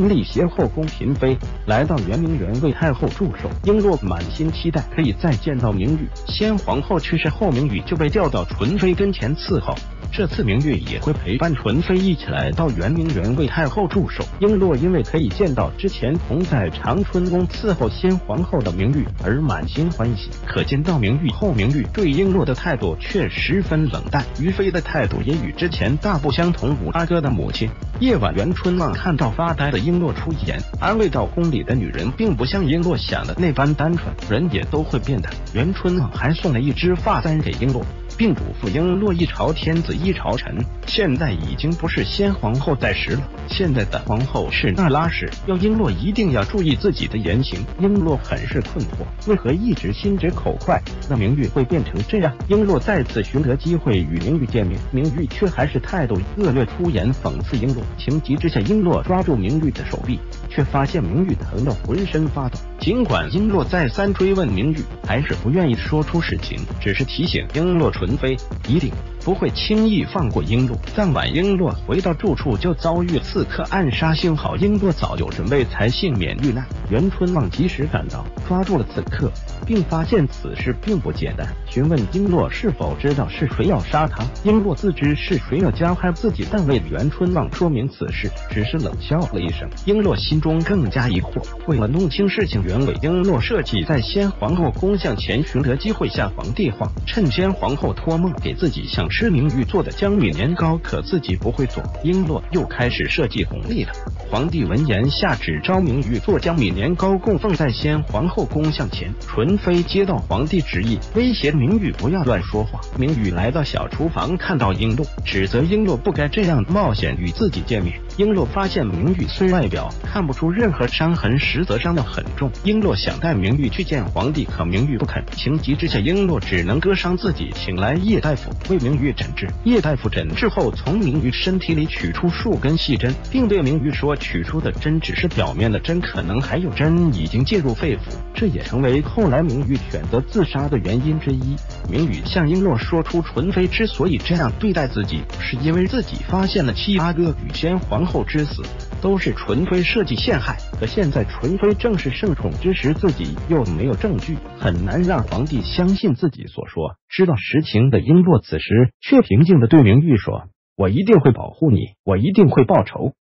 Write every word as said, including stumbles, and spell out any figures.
立携后宫嫔妃，来到圆明园为太后祝寿。璎珞满心期待可以再见到明玉，先皇后去世后，明玉就被调到纯妃跟前伺候。这次明玉也会陪伴纯妃一起来到圆明园为太后祝寿。璎珞因为可以见到之前同在长春宫伺候先皇后的明玉而满心欢喜，可见到明玉后，明玉对璎珞的态度却十分冷淡。于妃的态度也与之前大不相同。五阿哥的母亲夜晚，袁春望看到发呆的璎珞出言，安慰到宫里的女人并不像璎珞想的那般单纯，人也都会变的。袁春望还送了一支发簪给璎珞，并嘱咐璎珞一朝天子一朝臣，现在已经不是先皇后在时了，现在的皇后是那拉氏，要璎珞一定要注意自己的言行。璎珞很是困惑，为何一直心直口快，那明玉会变成这样？璎珞再次寻得机会与明玉见面，明玉却还是态度恶劣，出言讽刺璎珞。情急之下，璎珞抓住明玉的手臂，却发现明玉疼得浑身发抖。尽管璎珞再三追问明玉，还是不愿意说出实情，只是提醒璎珞纯妃一定不会轻易放过璎珞。当晚璎珞回到住处就遭遇刺客暗杀，幸好璎珞早有准备才幸免遇难。袁春望及时赶到，抓住了刺客，并发现此事并不简单，询问璎珞是否知道是谁要杀他。璎珞自知是谁要加害自己，但为袁春望说明此事，只是冷笑了一声。璎珞心中更加疑惑，为了弄清事情原委，璎珞设计在先皇后宫向前寻得机会下皇帝话，趁先皇后托梦给自己想吃明玉做的江米年糕，可自己不会做。璎珞又开始设计红利了。皇帝闻言下旨招明玉做江米年糕供奉在先皇后宫向前。纯妃接到皇帝旨意，威胁明玉不要乱说话。明玉来到小厨房，看到璎珞，指责璎珞不该这样冒险与自己见面。璎珞发现明玉虽外表看不出任何伤痕，实则伤得很重。璎珞想带明玉去见皇帝，可明玉不肯。情急之下，璎珞只能割伤自己，请来叶大夫为明玉诊治。叶大夫诊治后，从明玉身体里取出数根细针，并对明玉说，取出的针只是表面的针，可能还有针已经进入肺腑，这也成为后来明玉选择自杀的原因之一。明玉向璎珞说出，纯妃之所以这样对待自己，是因为自己发现了七阿哥与先皇后之死都是纯妃设计陷害，可现在纯妃正是圣宠之时，自己又没有证据，很难让皇帝相信自己所说。知道实情的璎珞此时却平静地对明玉说，我一定会保护你，我一定会报仇。